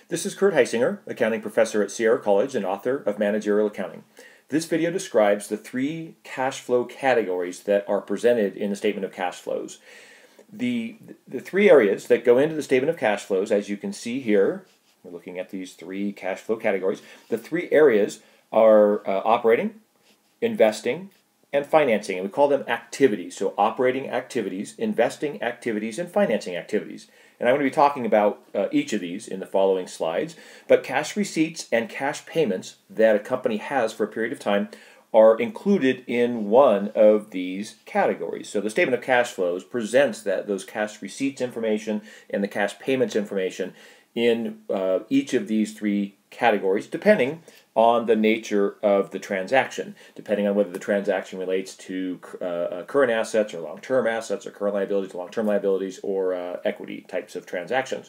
This is Kurt Heisinger, accounting professor at Sierra College and author of Managerial Accounting. This video describes the three cash flow categories that are presented in the statement of cash flows. The three areas that go into the statement of cash flows, as you can see here, we're looking at these three cash flow categories. The three areas are operating, investing, and financing, and we call them activities. So operating activities, investing activities, and financing activities. And I'm going to be talking about each of these in the following slides. But cash receipts and cash payments that a company has for a period of time are included in one of these categories. So the statement of cash flows presents those cash receipts information and the cash payments information in each of these three categories, depending on the nature of the transaction, depending on whether the transaction relates to current assets or long-term assets, or current liabilities to long-term liabilities, or equity types of transactions.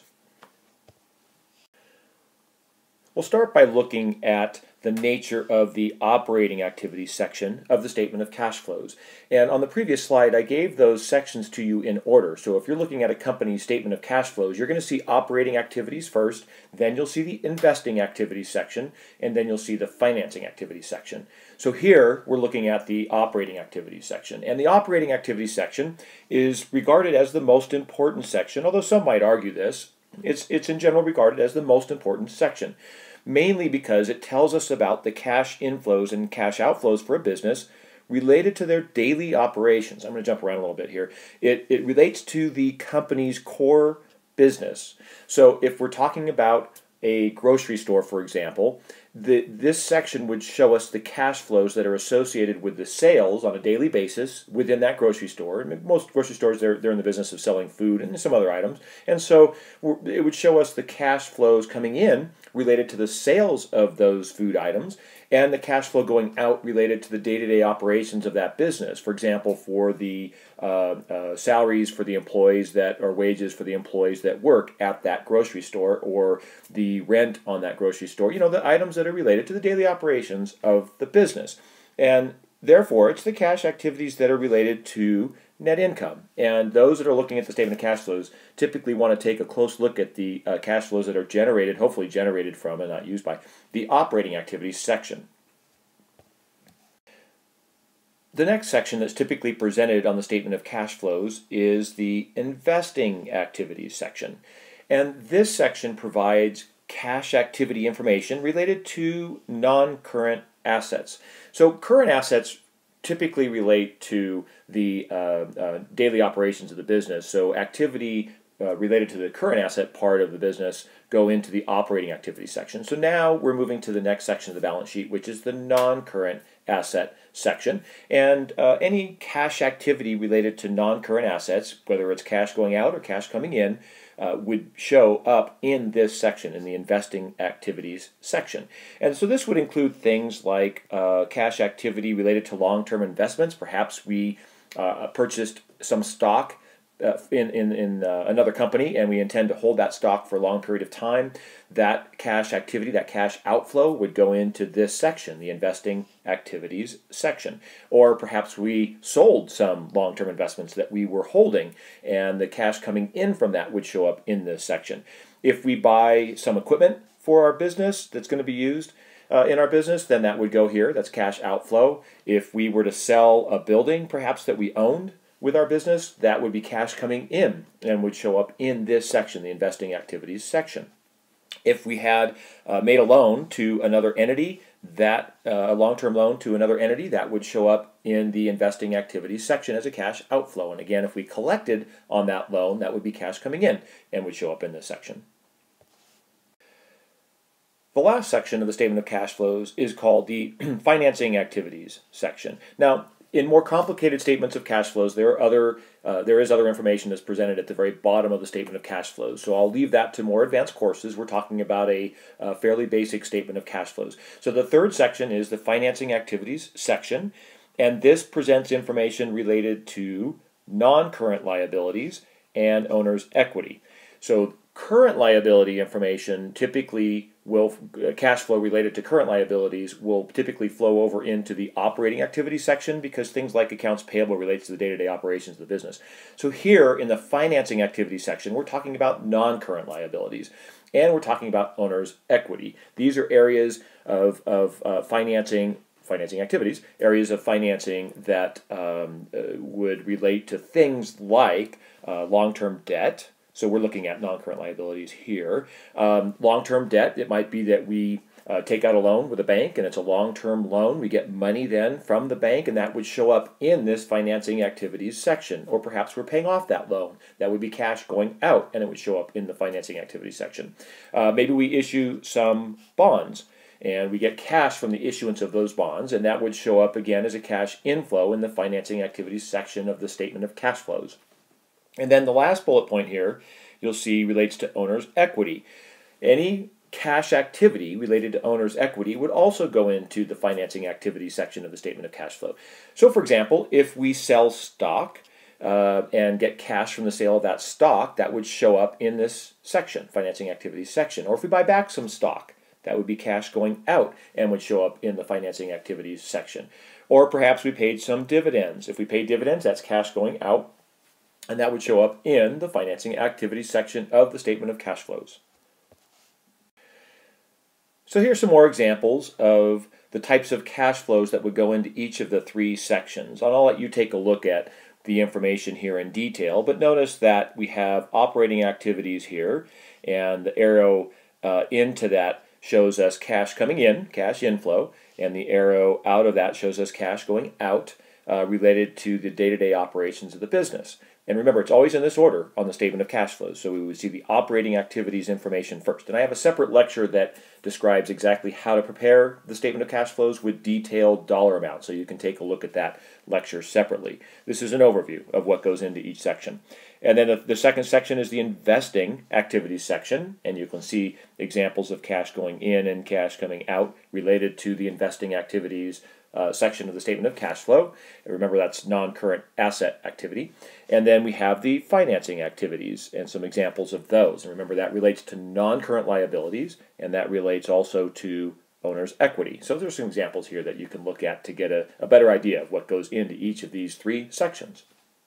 We'll start by looking at the nature of the operating activities section of the statement of cash flows. And on the previous slide, I gave those sections to you in order. So if you're looking at a company's statement of cash flows, you're going to see operating activities first, then you'll see the investing activities section, and then you'll see the financing activities section. So here we're looking at the operating activities section. And the operating activities section is regarded as the most important section, although some might argue this. It's in general regarded as the most important section, mainly because it tells us about the cash inflows and cash outflows for a business related to their daily operations. I'm going to jump around a little bit here. It relates to the company's core business. So if we're talking about a grocery store, for example, this section would show us the cash flows that are associated with the sales on a daily basis within that grocery store. I mean, most grocery stores, they're in the business of selling food and some other items. And so it would show us the cash flows coming in related to the sales of those food items and the cash flow going out related to the day-to-day operations of that business. For example, for the salaries for the employees that are wages for the employees that work at that grocery store, or the rent on that grocery store, you know, the items that are related to the daily operations of the business. And therefore, it's the cash activities that are related to net income. And those that are looking at the statement of cash flows typically want to take a close look at the cash flows that are generated, hopefully generated from and not used by, the operating activities section. The next section that's typically presented on the statement of cash flows is the investing activities section. And this section provides cash activity information related to non-current assets. So current assets typically relate to the daily operations of the business. So activity related to the current asset part of the business go into the operating activity section. So now we're moving to the next section of the balance sheet, which is the non-current asset section. And any cash activity related to non-current assets, whether it's cash going out or cash coming in, would show up in this section, in the investing activities section. And so this would include things like cash activity related to long-term investments. Perhaps we purchased some stock in another company, and we intend to hold that stock for a long period of time. That cash activity, that cash outflow, would go into this section, the investing activities section. Or perhaps we sold some long-term investments that we were holding, and the cash coming in from that would show up in this section. If we buy some equipment for our business that's going to be used in our business, then that would go here. That's cash outflow. If we were to sell a building, perhaps that we owned with our business, that would be cash coming in and would show up in this section, the investing activities section. If we had made a loan to another entity, a long-term loan to another entity, that would show up in the investing activities section as a cash outflow. And again, if we collected on that loan, that would be cash coming in and would show up in this section. The last section of the statement of cash flows is called the financing activities section. Now, in more complicated statements of cash flows, there is other information that's presented at the very bottom of the statement of cash flows. So I'll leave that to more advanced courses. We're talking about a fairly basic statement of cash flows. So the third section is the financing activities section, and this presents information related to non-current liabilities and owner's equity. So current liability information typically cash flow related to current liabilities will typically flow over into the operating activity section, because things like accounts payable relates to the day-to-day operations of the business. So here in the financing activity section, we're talking about non-current liabilities, and we're talking about owner's equity. These are areas of financing activities, areas of financing that would relate to things like long-term debt. So we're looking at non-current liabilities here. Long-term debt, it might be that we take out a loan with a bank, and it's a long-term loan. We get money then from the bank, and that would show up in this financing activities section. Or perhaps we're paying off that loan. That would be cash going out, and it would show up in the financing activities section. Maybe we issue some bonds, and we get cash from the issuance of those bonds, and that would show up again as a cash inflow in the financing activities section of the statement of cash flows. And then the last bullet point here, you'll see, relates to owner's equity. Any cash activity related to owner's equity would also go into the financing activity section of the statement of cash flow. So for example, if we sell stock and get cash from the sale of that stock, that would show up in this section, financing activities section. Or if we buy back some stock, that would be cash going out and would show up in the financing activities section. Or perhaps we paid some dividends. If we paid dividends, that's cash going out, and that would show up in the financing activities section of the statement of cash flows. So here's some more examples of the types of cash flows that would go into each of the three sections. And I'll let you take a look at the information here in detail, but notice that we have operating activities here, and the arrow into that shows us cash coming in, cash inflow, and the arrow out of that shows us cash going out related to the day-to-day operations of the business. And remember, it's always in this order on the statement of cash flows. So we would see the operating activities information first. And I have a separate lecture that describes exactly how to prepare the statement of cash flows with detailed dollar amounts. So you can take a look at that lecture separately. This is an overview of what goes into each section. And then the second section is the investing activities section. And you can see examples of cash going in and cash coming out related to the investing activities section of the statement of cash flow. And remember, that's non-current asset activity. And then we have the financing activities and some examples of those. And remember, that relates to non-current liabilities, and that relates also to owner's equity. So there's some examples here that you can look at to get a better idea of what goes into each of these three sections.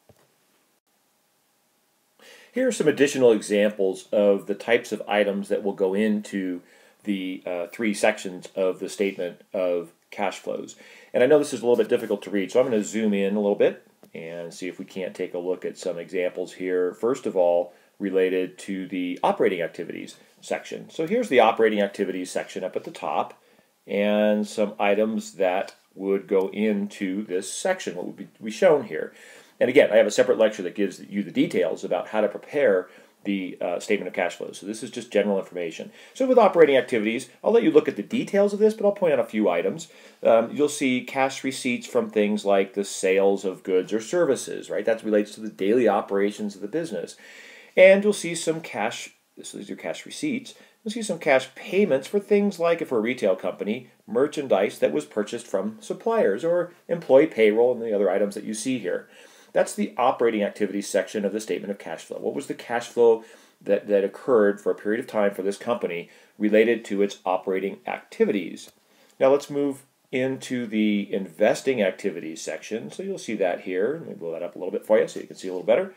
Here are some additional examples of the types of items that will go into the three sections of the statement of cash flows. And I know this is a little bit difficult to read, so I'm going to zoom in a little bit and see if we can't take a look at some examples here. First of all, related to the operating activities section. So here's the operating activities section up at the top, and some items that would go into this section, what would be shown here. And again, I have a separate lecture that gives you the details about how to prepare the statement of cash flows. So this is just general information. So with operating activities, I'll let you look at the details of this, but I'll point out a few items. You'll see cash receipts from things like the sales of goods or services, right? That relates to the daily operations of the business. And you'll see some cash, this is your cash receipts, you'll see some cash payments for things like, if we're a retail company, merchandise that was purchased from suppliers, or employee payroll and the other items that you see here. That's the operating activities section of the statement of cash flow. What was the cash flow that occurred for a period of time for this company related to its operating activities? Now let's move into the investing activities section. So you'll see that here. Let me blow that up a little bit for you so you can see a little better.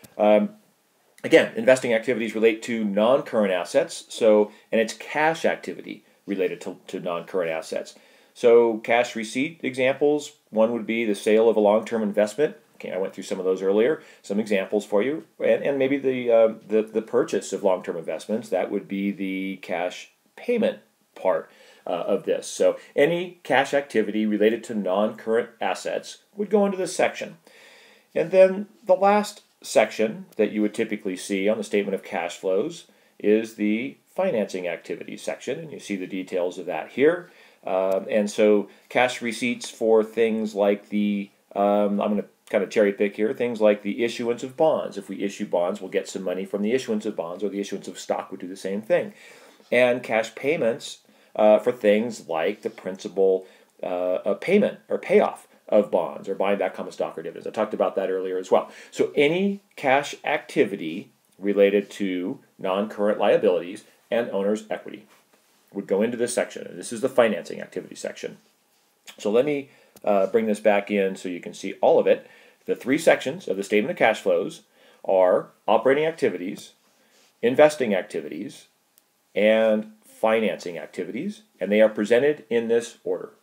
Again, investing activities relate to non-current assets, and it's cash activity related to non-current assets. So cash receipt examples, one would be the sale of a long-term investment. Okay, I went through some of those earlier, some examples for you, and maybe the purchase of long-term investments. That would be the cash payment part of this. So any cash activity related to non-current assets would go into this section. And then the last section that you would typically see on the statement of cash flows is the financing activities section, and you see the details of that here. And so cash receipts for things like I'm going to kind of cherry pick here, things like the issuance of bonds. If we issue bonds, we'll get some money from the issuance of bonds, or the issuance of stock would do the same thing. And cash payments for things like the principal payment or payoff of bonds, or buying back common stock or dividends. I talked about that earlier as well. So any cash activity related to non-current liabilities and owner's equity. would go into this section. And this is the financing activity section. So let me bring this back in so you can see all of it. The three sections of the statement of cash flows are operating activities, investing activities, and financing activities, and they are presented in this order.